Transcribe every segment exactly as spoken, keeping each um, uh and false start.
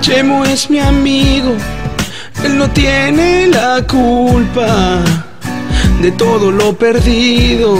Chemo es mi amigo, él no tiene la culpa de todo lo perdido.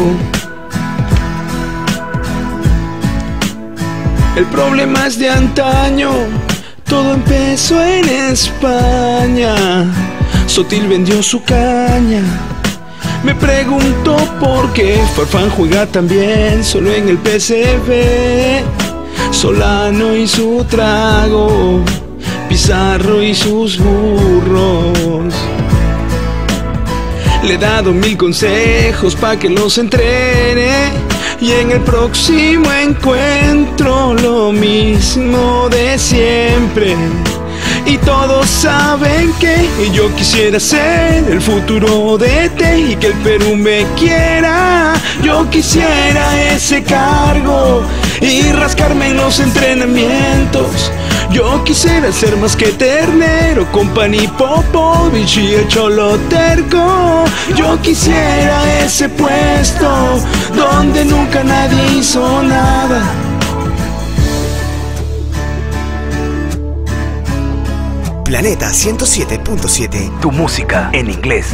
El problema es de antaño, todo empezó en España. Sotil vendió su caña. Me pregunto por qué Farfán juega tan bien solo en el P S V. Solano y su trago, Pizarro y sus burros. Le he dado mil consejos pa' que los entrene, y en el próximo encuentro lo mismo de siempre. Y todos saben que yo quisiera ser el futuro D T y que el Perú me quiera. Yo quisiera ese cargo y rascarme en los entrenamientos. Yo quisiera ser más que Ternero, Company, Popovich y el Cholo Terco. Yo quisiera ese puesto donde nunca nadie hizo nada. Planeta ciento siete punto siete. Tu música en inglés.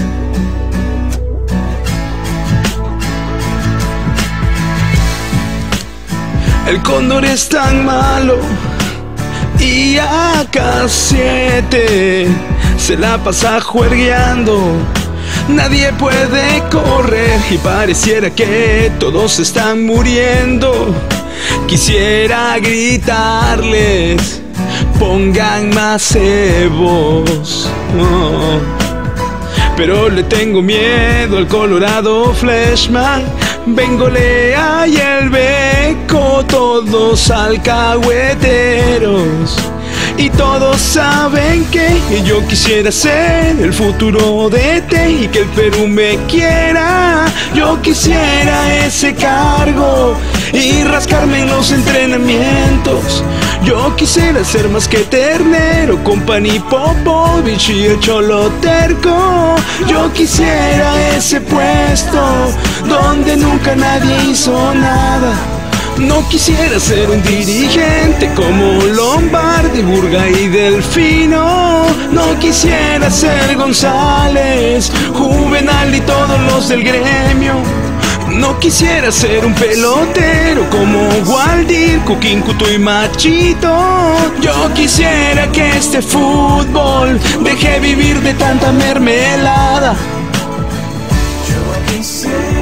El Cóndor es tan malo y A K siete se la pasa juergueando. Nadie puede correr y pareciera que todos están muriendo. Quisiera gritarles: pongan más cebos. Oh. Pero le tengo miedo al Colorado Fleshman, Bengolea y el Beco, todos alcahueteros. Y todos saben que yo quisiera ser el futuro D T y que el Perú me quiera. Yo quisiera ese cargo y rascarme en los entrenamientos. Yo quisiera ser más que Ternero, Company, Popovich y el Cholo Terco. Yo quisiera ese puesto donde nunca nadie hizo nada. No quisiera ser un dirigente como Lombardi, Burga y Delfino. No quisiera ser González, Juvenal y todos los del gremio. No quisiera ser un pelotero como Waldir, Cuquín, Cuto y Machito. Yo quisiera que este fútbol deje vivir de tanta mermelada. Yo quisiera